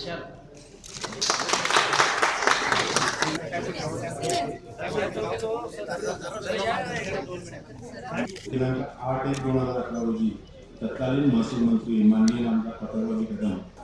दिनांक 8/1/2018 रोजी तत्कालीन महसूल मंत्री माननीय आमदार पतंगराव कदम